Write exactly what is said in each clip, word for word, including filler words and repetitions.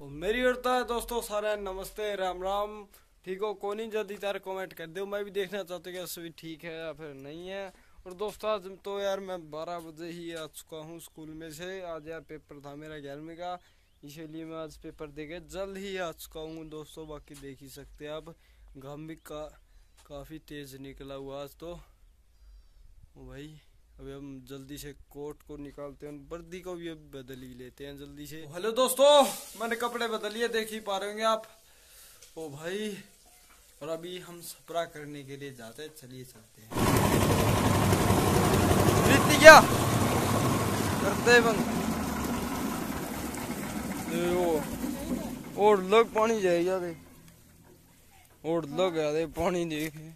और मेरी होता है दोस्तों सारे नमस्ते राम राम। ठीक हो कौन ही जल्दी तार कमेंट कर दो, मैं भी देखना चाहता हूँ कि सभी ठीक है या फिर नहीं है। और दोस्तों आज तो यार मैं बारह बजे ही आ चुका हूँ स्कूल में से। आज यार पेपर था मेरा ग्यारहवीं का, इसीलिए मैं आज पेपर देके जल्द ही आ चुका हूँ दोस्तों। बाकी देख ही सकते हैं आप, घाम भी का काफ़ी तेज़ निकला हुआ आज तो भाई। अभी हम जल्दी से कोट को निकालते हैं, वर्दी को भी अब बदल ही लेते हैं जल्दी से। हेलो दोस्तों, मैंने कपड़े बदल लिए, देख ही पा रहे होंगे आप। ओ भाई, और अभी हम सपरा करने के लिए जाते हैं, चलिए चलते हैं। प्रीति क्या करते हैं बंद और लोग पानी जाएगा दे और लोग आते पानी देखे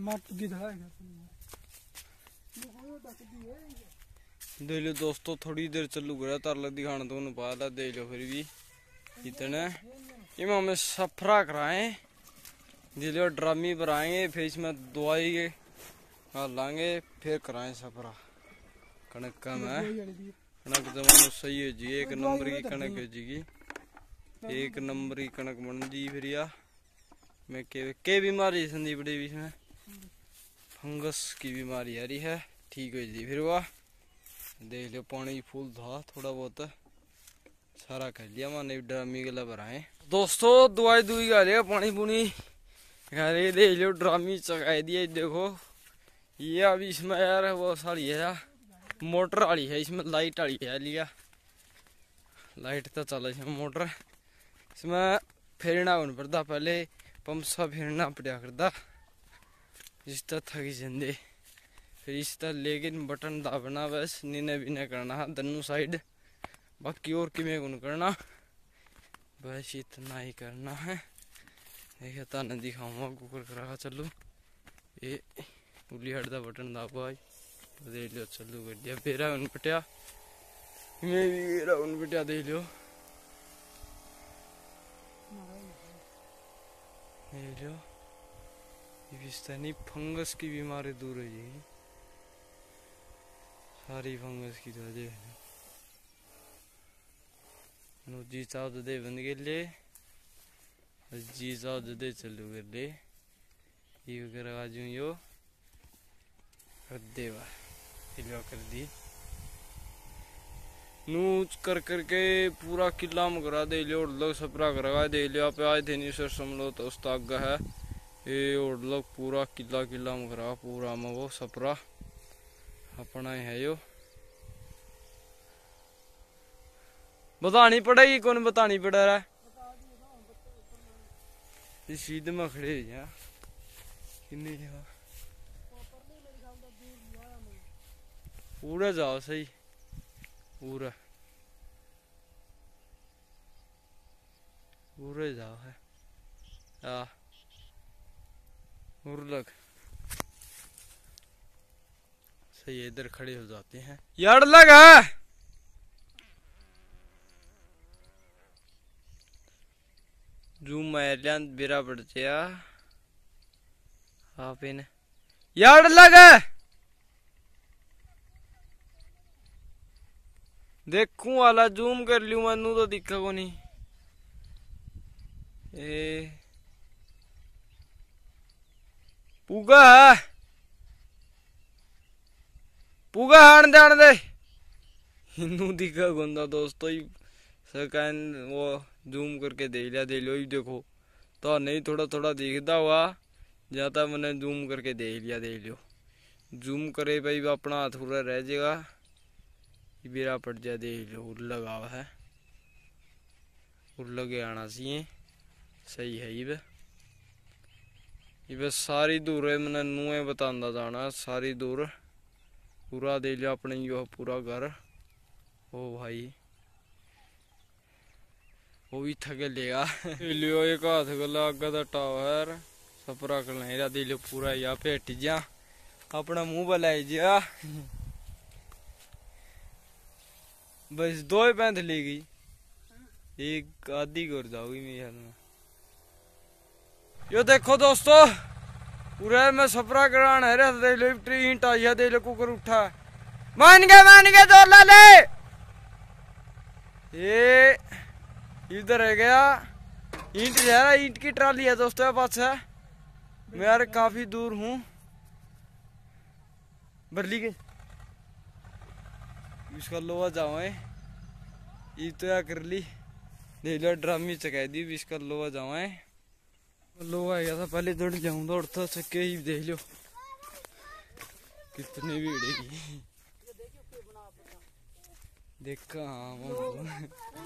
दे लो दोस्तों। थोड़ी देर चलू गया तार लग दिखाना तो पाला दे लो। फिर भी इतने इम हमें सफरा कराए दे लो, ड्रामी बनाएंगे, फिर इसमें दवाई लाएंगे, फिर कराएं सफरा। कणक कम है, कणक जमानो सही है जी, एक नंबर की कणक है जी, एक नंबर की कणक बन जी। फिर या मैं के, के बीमारी संदीप बड़ी इसमें फंगस की बीमारी आ रही है, ठीक है जी। फिर वाह देख लो पानी फूल था थोड़ा बहुत, सारा कर लिया मैंने ड्रामी गला भराए दोस्तों। दवाई दुई खा लिया, पानी पुनी खा रहे, देख लो ड्रामी चकाई दिया। देखो ये अभी इसमें यार वो सारी है मोटर वाली है, इसमें लाइट वाली है लिया, लाइट तो चल इसमें मोटर, इसमें फेरना होना पड़ता, पहले पंप सा फेरना पड़ा करता, इस तरह थकी जंदे। फिर इस तरह लेकिन बटन दाबना बस, नीने भी नहीं करना है दोनों साइड, बाकी और किमें कौन करना, बस इतना ही करना है। देखिए ताने दिखाऊंगा कुकर करा चलो, ये उली हट दा बटन दाबो आई देख लो चलू कर दिया। बेरा उन पटिया मैं भी बेरा उन पटिया देख लो, देख लो ये फंगस की बीमारी दूर हो जाएगी, सारी फंगस की तो दे नो जी चाव दे बंद के लिए जी चाव दे चलू कर ले ये वगैरह आज यो कर देवा हिलवा कर दी नूच कर करके पूरा किला में करा दे लियो। और लोग सपरा करा दे लियो, आप आए थे नहीं सर समझो तो उस आगा है ये, और लोग पूरा किला किला में करा पूरा में वो सपरा अपना ही है यो। बतानी पड़ेगी कौन बतानी पड़ा रहा है, सीधे में खड़े हैं किन्नी पूरा जाओ सही पूरा पूरे जाओ है आ लग सही, इधर खड़े हो जाते हैं यार लगा जूम मार बेरा पड़ गया आप इन यार लगा देखूं वाला जूम कर लू मनु तो दिखा को नहीं ए पूगा है पूगा हाण दे दे हिंदू दिखा गोंदा दोस्तों ही सकैन वो जूम करके देख लिया दे लो। देखो तो नहीं थोड़ा थोड़ा दिखता हुआ जाता, मैंने जूम करके देख लिया देख लो। जूम करे भाई अपना हाथ पूरा रह जाएगा, बेरा पड़ जाए देख लो। लगा हुआ है लगे आना चाहिए सही है ये ये सारी दूर है, मैंने नुए बतांदा जाना सारी दूर पूरा दे लिया अपने यो पूरा घर। ओ भाई वो भी थके लेगा लियो एक हाथ गला अगा दा टावर सपरा कर ले दे लियो पूरा या पेट जा अपना मुंह बनाई जा बस दो ही पैंथ ले गई, एक आधी कर जाओगी मेरे ख्याल में। यो देखो दोस्तों पूरा मैं सपरा कराना है दे लो, ट्रीट आई दे लो कुकर उठा मान गए मान गए दो ला ले ये इधर रह गया ईंट रहा, ईंट की ट्राली है दोस्तों पास है। मैं यार काफी दूर हूँ बरली के इसका लोहा जावे ये तो या कर ली देख लो ड्रामी चका दी इसका लोहा जावे लोहा गया था पहले दौड़ जाऊँ दौड़ता चक्के ही देख लो कितनी भीड़ है देखा। हाँ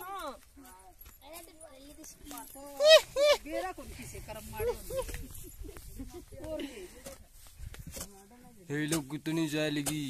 ये लोग कितनी जाएगी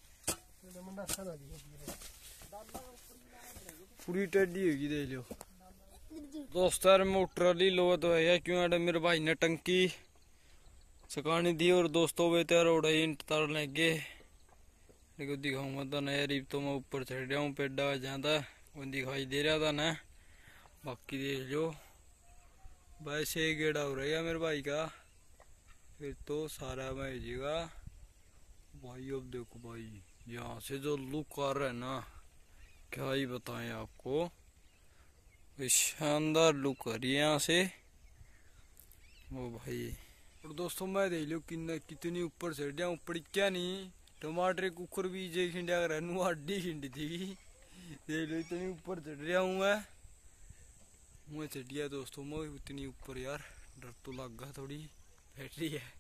पूरी टेडी होगी देख लो दोस्तों यार मोटर वाली लोहा तो है क्यों यार मेरे भाई ने टंकी सकानी दी और दोस्तों वे तैयार हो रही ईंट तार लगे देखो दिखाऊंगा तो ना यार तो मैं ऊपर चढ़ रहा हूँ पेड़ा ज्यादा वो दिखाई दे रहा था ना बाकी देख लो वैसे गेड़ा हो रहा है मेरे भाई का फिर तो सारा मैं भेजेगा भाई। अब देखो भाई यहाँ से जो लुक आ रहा है ना क्या ही बताएं आपको शानदार लुक आ रही है यहाँ से वो भाई। और दोस्तों मैं देख लो कि कितनी ऊपर चढ़ गया ऊपर क्या नहीं टमाटर कुकर भी जे खिंडिया रहनू हड्डी खिंडी थी देख लो इतनी ऊपर चढ़ रहा हूँ मैं मैं चढ़ गया दोस्तों मैं इतनी ऊपर यार डर तो लग गया थोड़ी बैटरी है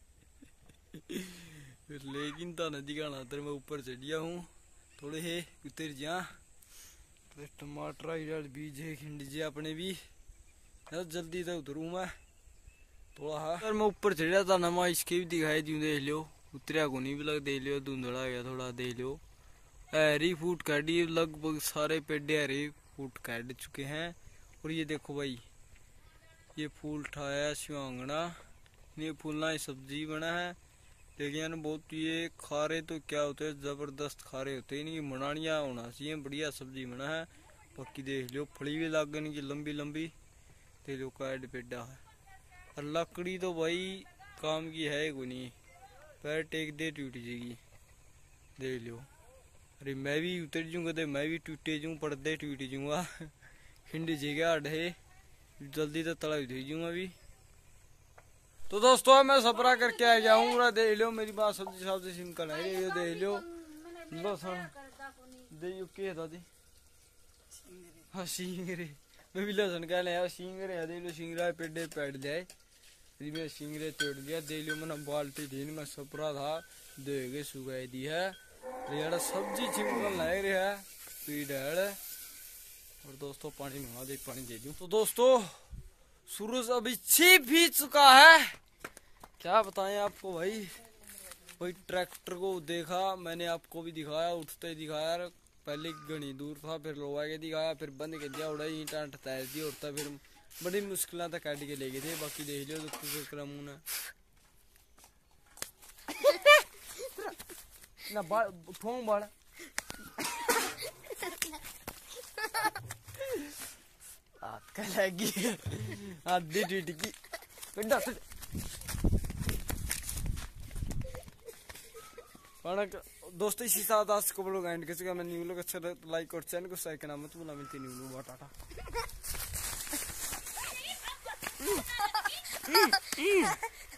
लेकिन तो नदी का नातर मैं ऊपर चढ़ गया हूँ थोड़े है उतर जा तो टमाटर यार बीज है खिंड जे अपने भी यार जल्दी तो उतरू मैं थोड़ा हाँ मैं ऊपर चढ़ रहा था ना मैं इसके भी दिखाई दूँ देख लो उतरिया को नहीं भी लग देख लो धुंधला गया थोड़ा देख लो हरी फूट काटी लगभग सारे पेड़े हरे फूट काट चुके हैं। और ये देखो भाई ये फूल ठाया शिवांगना ये फूलना सब्जी बना है लेकिन बहुत ये खारे तो क्या होते हैं जबरदस्त खारे होते हैं इनकी मनानिया होना चाहिए बढ़िया सब्जी बना है। बाकी देख लो फली भी लग गई इनकी लंबी लंबी देख लो काट पेड़ा है और लकड़ी तो भाई काम की है को नहीं पैर टेक दे टूट जाएगी देख लो। अरे मैं भी उतर जूंगा तो मैं भी टूटे जूँ पड़दे टूट जूंगा खिंडी जगह अढ़े जल्दी तो तला दे जूंगा अभी। तो दोस्तों मैं सपरा करके आ जाऊंगा देख लो मेरी बात सब्जी सब्जी सिंकल है ये देख लो लसन दे के दादी हाँ सिंगरे मैं भी लसन कह लिया सिंगरे देख लो सिंगरा पेड़े पैट जाए मैं सिंगरे तोड़ दिया देख लो मैंने बाल्टी थी मैं सपरा था दे के सुगाई दी है यार सब्जी चिमकन लग रहा है पीड़ है। और दोस्तों पानी मंगा दे पानी दे दूं। तो दोस्तों सूरज अभी छिप भी चुका है क्या बताएं आपको भाई भाई ट्रैक्टर को देखा मैंने आपको भी दिखाया उठते ही दिखाया पहले घनी दूर था फिर लोहा के दिखाया फिर बंद कर दिया उड़ा ईंटा तैर दी उड़ता फिर बड़ी मुश्किल तक काट के ले गए थे। बाकी देख लो तो क्रमून ना बाल ठोंग बाल हाथ का लगी आधी टूट की दोस्तों इसी साथ आज को लोग एंड कैसे मैं न्यू लोग अच्छा लाइक और चैनल को सब्सक्राइब करना मत भूलना। मिलती न्यू लोग टाटा।